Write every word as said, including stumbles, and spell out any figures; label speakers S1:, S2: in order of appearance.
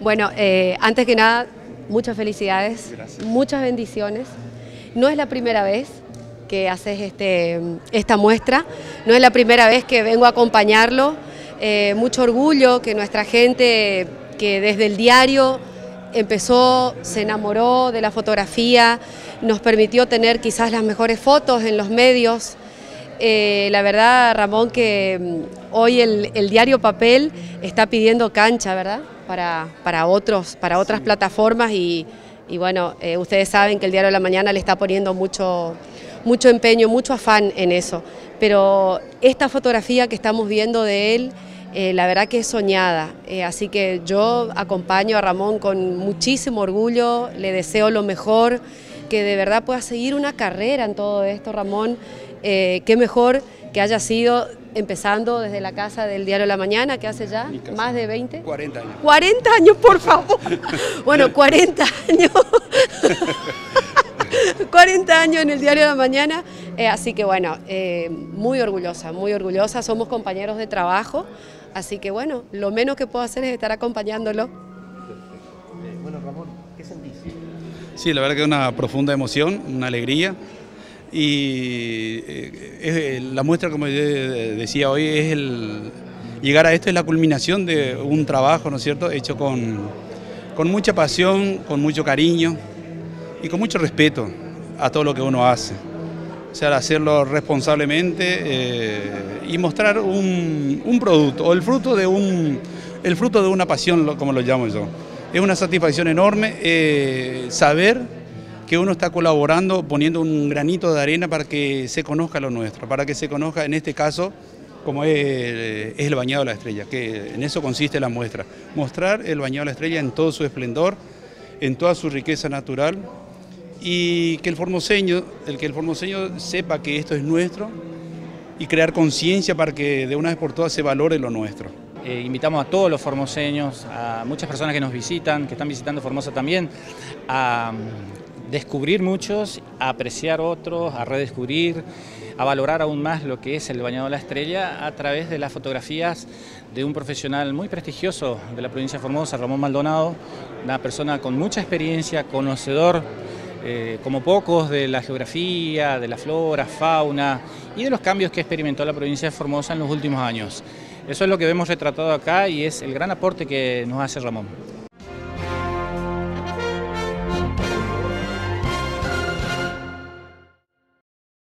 S1: Bueno, eh, antes que nada, muchas felicidades,
S2: Gracias.
S1: Muchas bendiciones. No es la primera vez que haces este, esta muestra, no es la primera vez que vengo a acompañarlo. Eh, mucho orgullo que nuestra gente, que desde el diario empezó, se enamoró de la fotografía, nos permitió tener quizás las mejores fotos en los medios. Eh, la verdad, Ramón, que hoy el, el diario papel está pidiendo cancha, ¿verdad? Para, para, otros, para otras sí. plataformas y, y bueno, eh, ustedes saben que el Diario de la Mañana le está poniendo mucho, mucho empeño, mucho afán en eso. Pero esta fotografía que estamos viendo de él, eh, la verdad que es soñada. Eh, así que yo acompaño a Ramón con muchísimo orgullo, le deseo lo mejor, que de verdad pueda seguir una carrera en todo esto, Ramón. Eh, qué mejor que haya sido empezando desde la casa del Diario de la Mañana, que hace ya más de veinte.
S2: cuarenta años.
S1: cuarenta años, por favor. Bueno, cuarenta años. cuarenta años en el Diario de la Mañana. Eh, así que bueno, eh, muy orgullosa, muy orgullosa. Somos compañeros de trabajo. Así que bueno, lo menos que puedo hacer es estar acompañándolo.
S3: Perfecto. Eh, bueno, Ramón, ¿qué sentís?
S2: Sí, la verdad que es una profunda emoción, una alegría. Y eh, es, la muestra, como yo decía hoy, es el llegar a esto, es la culminación de un trabajo, ¿no es cierto?, hecho con, con mucha pasión, con mucho cariño y con mucho respeto a todo lo que uno hace. O sea, hacerlo responsablemente eh, y mostrar un, un producto, o el fruto de un, el fruto de una pasión, como lo llamo yo. Es una satisfacción enorme eh, saber que uno está colaborando, poniendo un granito de arena para que se conozca lo nuestro, para que se conozca, en este caso, como es, es el bañado de la estrella, que en eso consiste la muestra. Mostrar el bañado de la estrella en todo su esplendor, en toda su riqueza natural, y que el formoseño, el que el formoseño sepa que esto es nuestro, y crear conciencia para que de una vez por todas se valore lo nuestro.
S4: Eh, invitamos a todos los formoseños, a muchas personas que nos visitan, que están visitando Formosa también, a descubrir muchos, a apreciar otros, a redescubrir, a valorar aún más lo que es el bañado de la estrella a través de las fotografías de un profesional muy prestigioso de la provincia de Formosa, Ramón Maldonado, una persona con mucha experiencia, conocedor eh, como pocos de la geografía, de la flora, fauna y de los cambios que experimentó la provincia de Formosa en los últimos años. Eso es lo que vemos retratado acá y es el gran aporte que nos hace Ramón.